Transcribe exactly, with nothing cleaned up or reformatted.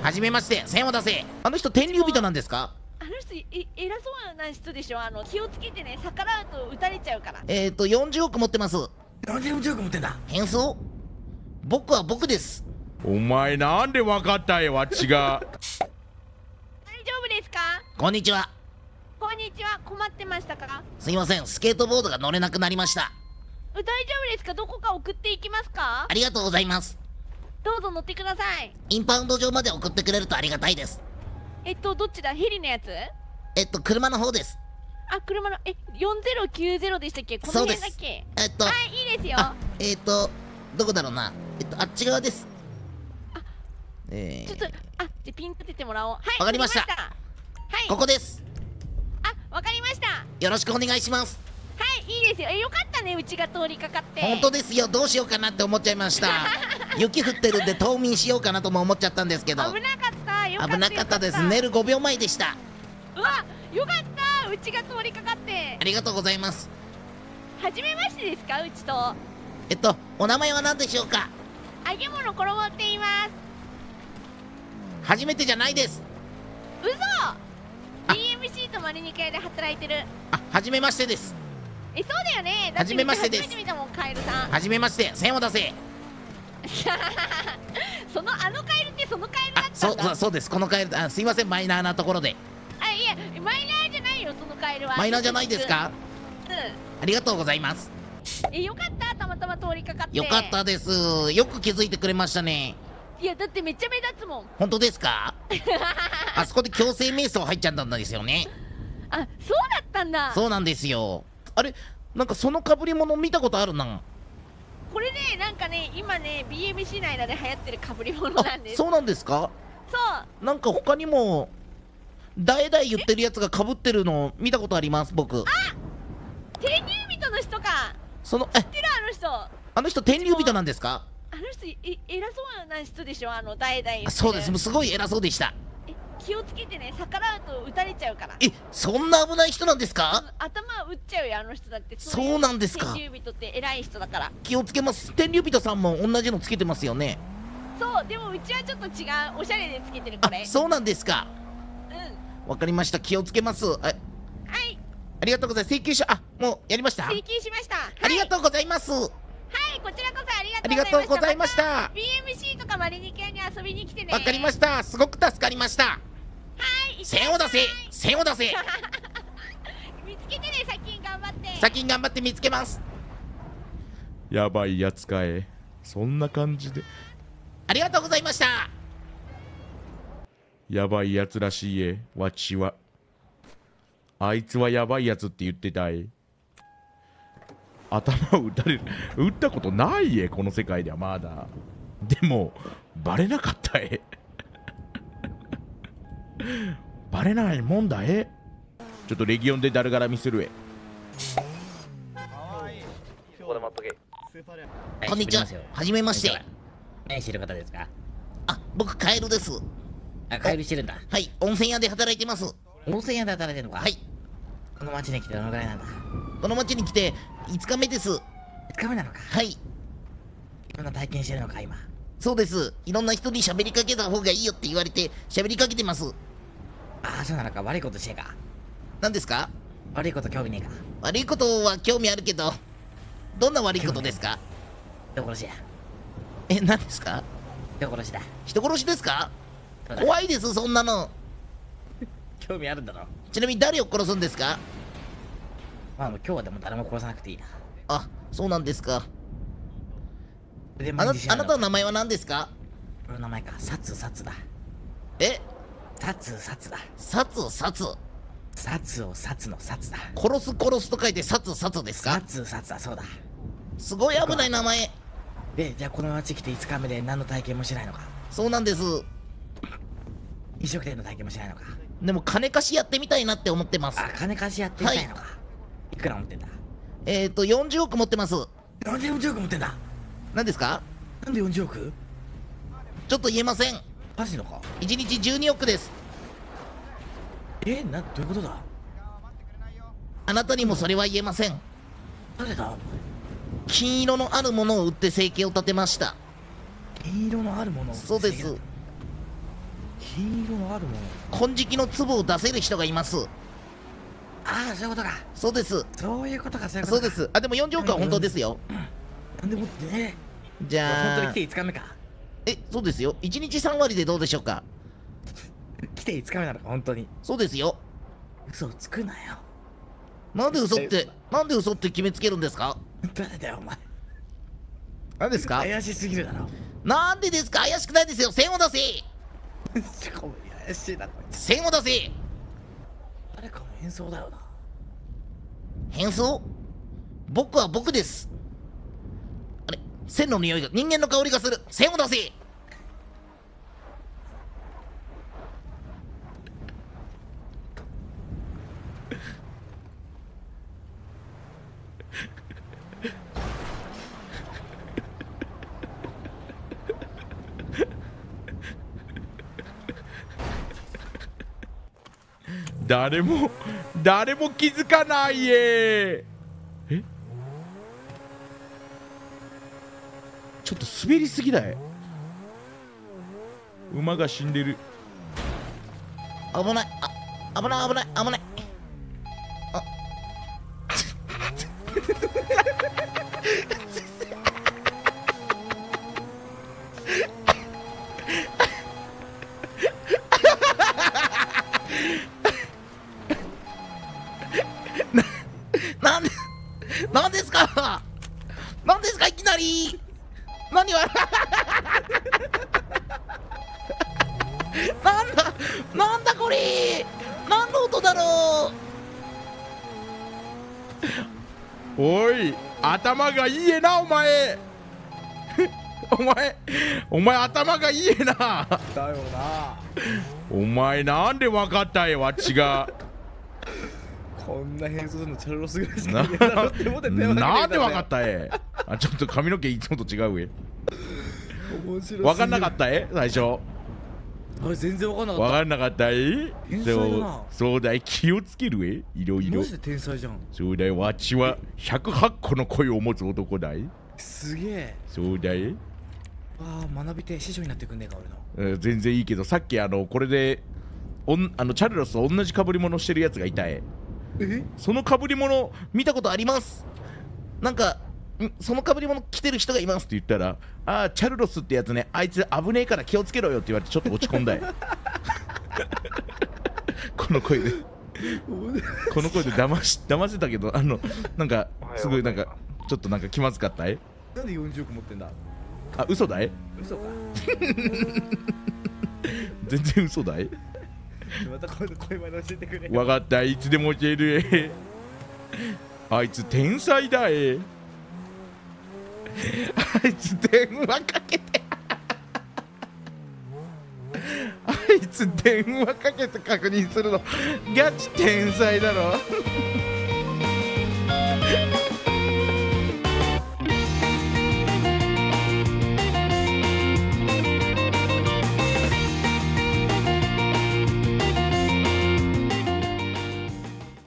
はじめまして、線を出せ。あの人天竜人なんですか？ あの人い偉そうな人でしょ。あの気をつけてね、逆らうと撃たれちゃうから。 えっとよんじゅうおく持ってます。 なんでよんじゅうおく持ってんだ。 変装？僕は僕です。 お前なんでわかったよ、わっちが。 大丈夫ですか？ こんにちは。 こんにちは。困ってましたか？ すいません、スケートボードが乗れなくなりました。 大丈夫ですか？どこか送っていきますか？ ありがとうございます。 どうぞ乗ってください。 インパウンド場まで送ってくれるとありがたいです。 えっとどっちだ？ヘリのやつ？ えっと車の方です。 あ、車の、え、よんぜろきゅうぜろでしたっけ？この辺だっけ？ えっとはい、いいですよ。 えっとどこだろうな。えっとあっち側です。 あ、 えー、 ちょっと、あ、じゃピン立ててもらおう。はい、 わかりました。 はい、 ここです。 あ、わかりました。 よろしくお願いします。 はい、いいですよ。え、よかったね、うちが通りかかって。 本当ですよ。どうしようかなって思っちゃいました。雪降ってるんで冬眠しようかなとも思っちゃったんですけど、 危なかった。よかった。 危なかったです。寝るごびょうまえでした。 うわ、よかった。うちが通りかかって。 ありがとうございます。 はじめましてですか？うちと。 えっとお名前は何でしょうか？ 揚げ物衣って言います。 初めてじゃないです。 嘘。 ビーエムシー とマリニカ屋で働いてる。 あ、初めましてです。 え、そうだよね。 はじめましてです。 初めて見たもん、カエルさん。 はじめまして、線を出せ。 そのあのカエルってそのカエルだったんだ。 そうそうです。このカエル、あ、すいません、マイナーなところで。 あ、いや、マイナーじゃないよ、そのカエルは。 マイナーじゃないですか？ うん。 ありがとうございます。 え、よかった。たまたま通りかかって。 よかったです。よく気づいてくれましたね。 いや、だってめっちゃ目立つもん。 本当ですか？あそこで強制瞑想入っちゃったんですよね。 あ、そうだったんだ。 そうなんですよ。あれ、なんかその被り物見たことあるな。 これね、なんかね、今ね ビーエムシー 内で流行ってる被り物なんです。 そうなんですか？ そうなんか他にも代々言ってるやつが被ってるの見たことあります。僕。 あ、天竜人の人か。 そのえ知ってる？あの人。 あの人天竜人なんですか？ あの人い偉そうな人でしょ。あの代々言ってる。 そうです。もうすごい偉そうでした。 え、気をつけてね、逆らうと撃たれちゃうから。 え、そんな危ない人なんですか？ 頭打っちゃうよ、あの人だって。 そうなんですか。 天竜人って偉い人だから。 気をつけます。天竜人さんも同じのつけてますよね。 そう、でもうちはちょっと違う、おしゃれでつけてる。これ。 あ、そうなんですか。 うん。 わかりました。気をつけます。あ、 はい。 ありがとうございます。請求書、あ、もうやりました。 請求しました。はい、 ありがとうございます。 はい、こちらこそありありがとうございました。 また ビーエムシー とかマリニケに遊びに来てね。 わかりました。すごく助かりました。 はい。 線を出せ。線を出せ。 見つけてね、先に頑張って。 先に頑張って見つけます。 やばいやつかえ。そんな感じで。 ありがとうございました。 やばいやつらしいえ、わちは。あいつはやばいやつって言ってたい。頭を打たれる。打ったことないえ、この世界ではまだ。でも、バレなかったえ。バレないもんだえ。ちょっとレギオンでだるがらみするえ。 こんにちは。はじめまして。 何してる方ですか？ あ、僕カエルです。 あ、カエルしてるんだ。 はい、温泉屋で働いてます。 温泉屋で働いてるのか？ はい。 この町に来てどのぐらいなんだ？ この町に来ていつかめです。 いつかめなのか？ はい。 いろんな体験してるのか今？ そうです。いろんな人に喋りかけた方がいいよって言われて喋りかけてます。 ああ、そうなのか。悪いことしてか？ 何ですか？ 悪いこと興味ねえか？ 悪いことは興味あるけど、どんな悪いことですか？ 人殺しや。 え、何ですか？ 人殺しだ。 人殺しですか？怖いです、そんなの。 興味あるんだろ。 ちなみに誰を殺すんですか？ まあもう今日はでも誰も殺さなくていいな。 あ、そうなんですか。 であなあなたの名前は何ですか？ 俺の名前か。サツサツだ。 え？ サツサツだ。 サツサツ。 サツをサツのサツだ。 殺す殺すと書いてサツサツですか？ サツサツだ、そうだ。 すごい危ない名前。 で、じゃあこの町来ていつかめで何の体験もしないのか？ そうなんです。 飲食店の体験もしないのか？ でも金貸しやってみたいなって思ってます。 あ、金貸しやってみたいのか。はい、いくら持ってんだ？ えっとよんじゅうおく持ってます。 なんでよんじゅうおく持ってんだ。 何ですか？ なんでよんじゅうおく？ ちょっと言えません。 マジのか？ いちにちじゅうにおくです。 え、な、どういうことだ？ あなたにもそれは言えません。 誰だ？ 金色のあるものを売って生計を立てました。 金色のあるもの。 そうです。 銀色のあるもの。 金色の粒を出せる人がいます。 ああ、そういうことか。 そうです。 そういうことか、そういうことか。 そうです。あ、でもよんじょうかは本当ですよ。 なんでもってね。 じゃあ本当に来ていつかめか。 え、そうですよ。いちにちさん割でどうでしょうか。 来ていつかめなのか、本当に。 そうですよ。 嘘をつくなよ。 なんで嘘っえてなんで嘘って決めつけるんですか。 誰だよ、お前。 何ですか。 怪しすぎるだろ。 なんでですか。怪しくないですよ。線を出せ。 怪しいな、こいつ。 線を出せ。 誰かの演奏だよな。 変装。僕は僕です。あれ、線の匂いが人間の香りがする。線を出せ。 誰も誰も気づかないえ。え、ちょっと滑りすぎだい。馬が死んでる。 危ない。あ、危ない危ない危ない。あな、なんでなんですか。なんですかいきなり。何はなんだなんだこれ。何の音だろう。 おい、頭がいいえなお前お前お前頭がいいえな。 だよな。 お前なんでわかったよ、わっちが。 こんな変装するのチャルロスぐらいしかな言えなかったって思って電話なんでわかかったえ。あ、ちょっと髪の毛いつもと違うえ。 た。面白すぎる。 わかんなかったえ、最初。 あれ全然わかんなかっわかんなかったえ。 天才だなそうそうだい、気をつけるえ、いろいろた。マ。ジで天才じゃん。 そうだよ、わっちはひゃくはちこの声を持つ男だい。 すげえ。 そうだい。 ああ、学びて師匠になってくんねえか、俺の。 うん、全然いいけど、さっきあのこれでおんあのチャルロスと同じ被り物してるやつがいたえ。 え、 その被り物見たことあります。なんかんその被り物着てる人がいますって言ったら、ああ、チャルロスってやつね、あいつ危ねえから気をつけろよって言われてちょっと落ち込んだいこの声でこの声で騙し騙せたけど、あのなんかすごいなんかちょっとなんか気まずかったい。 なんでよんじゅうおく持ってんだ。 あ、嘘だい。 嘘か。 全然嘘だい。 また今度声まで教えてくれ。 わかった、いつでも教えるえ。あいつ天才だえ。あいつ電話かけてあいつ電話かけて確認するのガチ天才だろ